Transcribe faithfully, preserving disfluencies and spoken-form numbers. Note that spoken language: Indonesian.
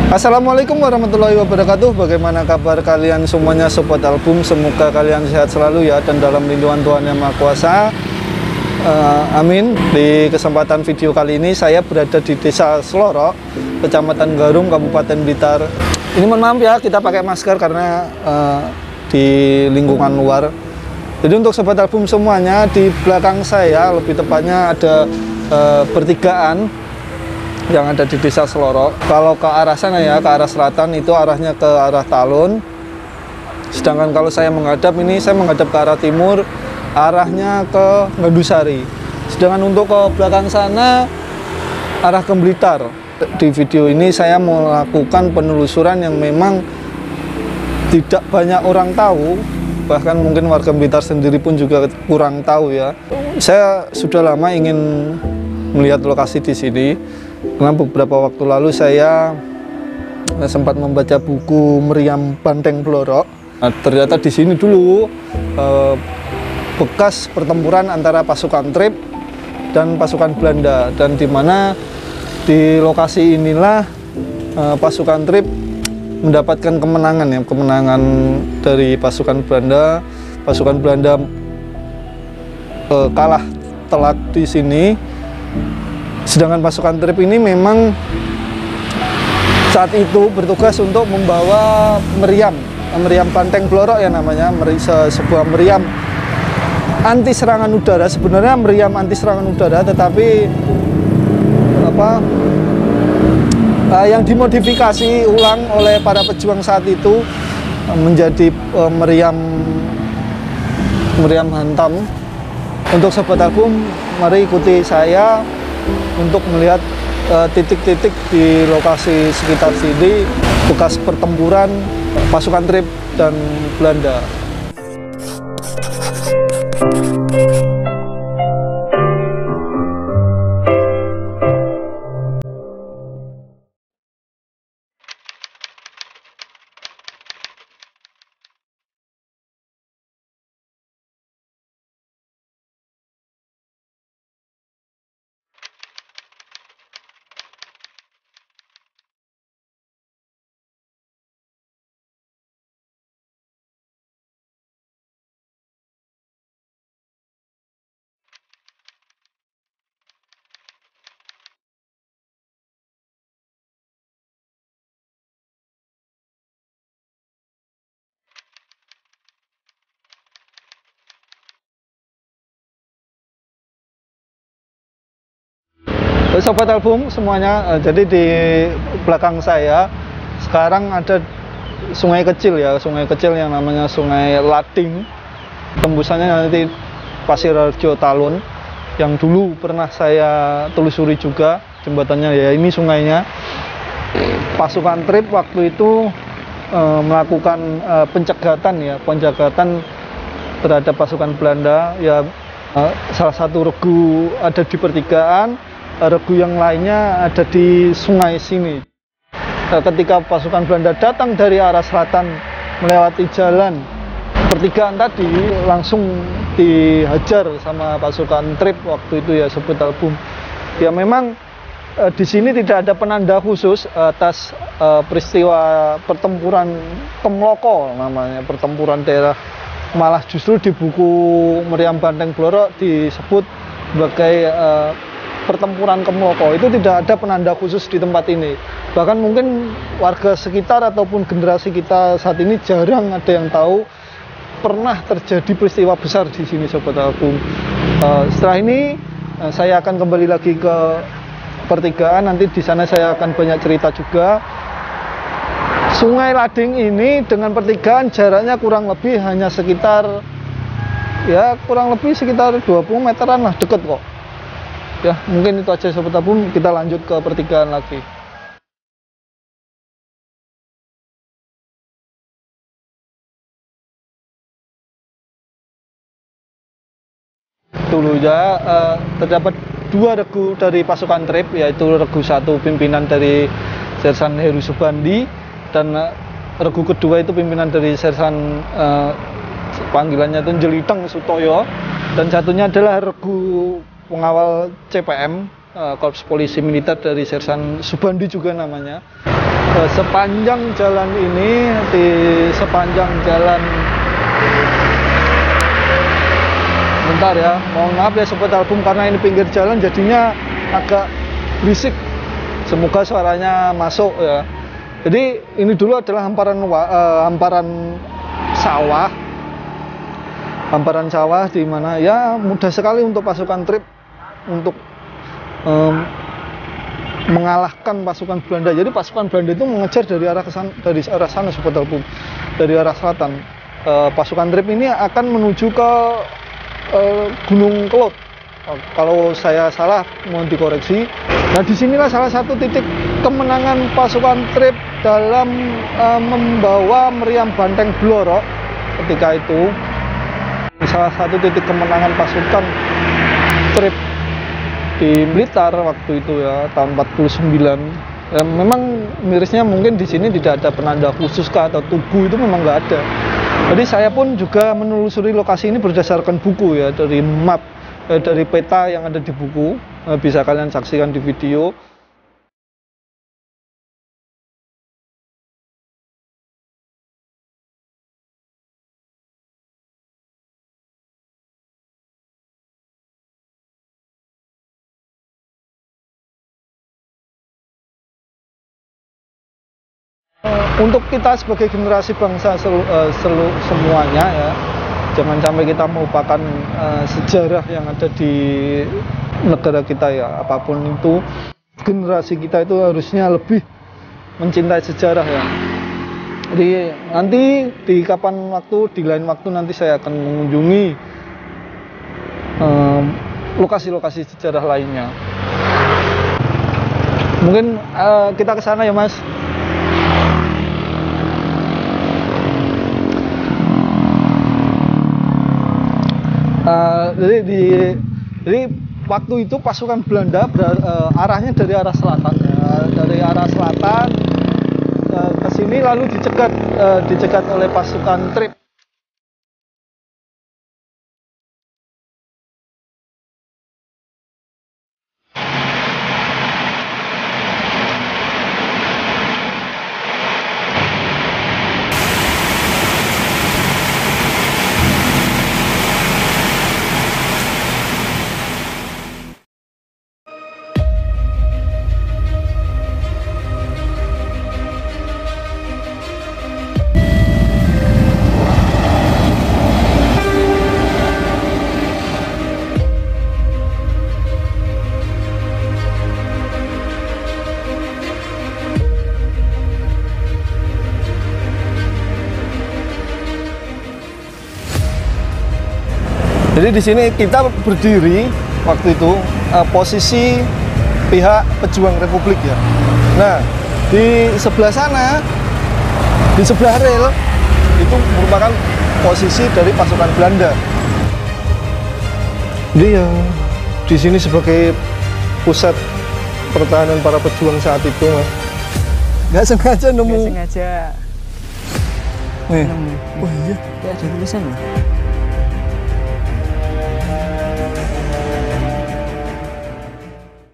Assalamualaikum warahmatullahi wabarakatuh. Bagaimana kabar kalian semuanya sobat album? Semoga kalian sehat selalu ya, dan dalam lindungan Tuhan Yang Maha Kuasa. uh, Amin. Di kesempatan video kali ini saya berada di Desa Slorok, Kecamatan Garung, Kabupaten Blitar. Ini mohon maaf ya, kita pakai masker karena uh, di lingkungan luar. Jadi untuk sobat album semuanya, di belakang saya, lebih tepatnya ada uh, pertigaan yang ada di Desa Slorok. Kalau ke arah sana ya, ke arah selatan itu arahnya ke arah Talun. Sedangkan kalau saya menghadap ini, saya menghadap ke arah timur, arahnya ke Ngedusari. Sedangkan untuk ke belakang sana, arah ke Blitar. Di video ini saya melakukan penelusuran yang memang tidak banyak orang tahu, bahkan mungkin warga Blitar sendiri pun juga kurang tahu ya. Saya sudah lama ingin melihat lokasi di sini. Karena beberapa waktu lalu saya sempat membaca buku Meriam Banteng Blorok. Nah, ternyata di sini dulu eh, bekas pertempuran antara pasukan Trip dan pasukan Belanda, dan di mana di lokasi inilah eh, pasukan Trip mendapatkan kemenangan ya, kemenangan dari pasukan Belanda. Pasukan Belanda eh, kalah telak di sini. Sedangkan pasukan Trip ini memang saat itu bertugas untuk membawa meriam, meriam Banteng Blorok ya namanya, sebuah meriam anti serangan udara. Sebenarnya meriam anti serangan udara, tetapi apa uh, yang dimodifikasi ulang oleh para pejuang saat itu uh, menjadi uh, meriam meriam hantam. Untuk sobat album, mari ikuti saya untuk melihat titik-titik uh, di lokasi sekitar sini bekas pertempuran pasukan Trip dan Belanda. Sobat album semuanya, jadi di belakang saya sekarang ada sungai kecil ya, sungai kecil yang namanya Sungai Lading. Tembusannya nanti Pasir Harjo Talun, yang dulu pernah saya telusuri juga jembatannya ya, ini sungainya. Pasukan Trip waktu itu e, melakukan e, pencegatan ya, penjagatan terhadap pasukan Belanda ya. E, salah satu regu ada di pertigaan, regu yang lainnya ada di sungai sini. Ketika pasukan Belanda datang dari arah selatan melewati jalan pertigaan tadi, langsung dihajar sama pasukan Trip waktu itu ya, sobat album. Ya memang eh, di sini tidak ada penanda khusus atas eh, peristiwa pertempuran Kemloko namanya, pertempuran daerah. Malah justru di buku Meriam Banteng Blorok disebut sebagai eh, pertempuran Kemloko. Itu tidak ada penanda khusus di tempat ini. Bahkan mungkin warga sekitar ataupun generasi kita saat ini jarang ada yang tahu pernah terjadi peristiwa besar di sini, sobat album. Uh, setelah ini uh, saya akan kembali lagi ke pertigaan. Nanti di sana saya akan banyak cerita juga. Sungai Lading ini dengan pertigaan jaraknya kurang lebih hanya sekitar ya kurang lebih sekitar dua puluh meteran lah, deket kok. Ya, mungkin itu aja sobat album, kita lanjut ke pertigaan lagi. Dulu ya, uh, terdapat dua regu dari pasukan Trip, yaitu regu satu pimpinan dari Sersan Heru Subandi, dan uh, regu kedua itu pimpinan dari Sersan uh, panggilannya itu Jeliteng Sutoyo, dan satunya adalah regu pengawal C P M, Korps Polisi Militer dari Sersan Subandi juga namanya. eh, sepanjang jalan ini, di sepanjang jalan, bentar ya, mohon maaf ya Sobat Album karena ini pinggir jalan jadinya agak berisik. Semoga suaranya masuk ya. Jadi ini dulu adalah hamparan uh, hamparan sawah, hamparan sawah di mana ya mudah sekali untuk pasukan trip untuk um, mengalahkan pasukan Belanda. Jadi pasukan Belanda itu mengejar dari arah kesan, dari arah sana Sobat Album, dari arah selatan. Uh, pasukan trip ini akan menuju ke uh, Gunung Kelot. Uh, kalau saya salah mohon dikoreksi. Nah disinilah salah satu titik kemenangan pasukan trip dalam uh, membawa meriam Banteng Blorok ketika itu. Salah satu titik kemenangan pasukan trip di Blitar waktu itu ya tahun empat puluh sembilan. Ya, memang mirisnya mungkin di sini tidak ada penanda khusus kah atau tugu itu memang nggak ada. Jadi saya pun juga menelusuri lokasi ini berdasarkan buku ya, dari map, eh, dari peta yang ada di buku, eh, bisa kalian saksikan di video. Untuk kita sebagai generasi bangsa selu, uh, selu, semuanya ya, jangan sampai kita melupakan uh, sejarah yang ada di negara kita ya. Apapun itu, generasi kita itu harusnya lebih mencintai sejarah ya. Jadi nanti di kapan waktu, di lain waktu nanti saya akan mengunjungi lokasi-lokasi um, sejarah lainnya. Mungkin uh, kita ke sana ya Mas. Uh, jadi di jadi waktu itu pasukan Belanda ber, uh, arahnya dari arah selatan ya, dari arah selatan uh, ke sini lalu dicegat uh, dicegat oleh pasukan trip. Jadi di sini kita berdiri waktu itu uh, posisi pihak pejuang Republik ya. Nah di sebelah sana, di sebelah rel itu merupakan posisi dari pasukan Belanda. Jadi ya di sini sebagai pusat pertahanan para pejuang saat itu Mas. Nggak sengaja nemu. Nggak sengaja. Nih. Nemu. Oh iya. Ya ada tulisan loh.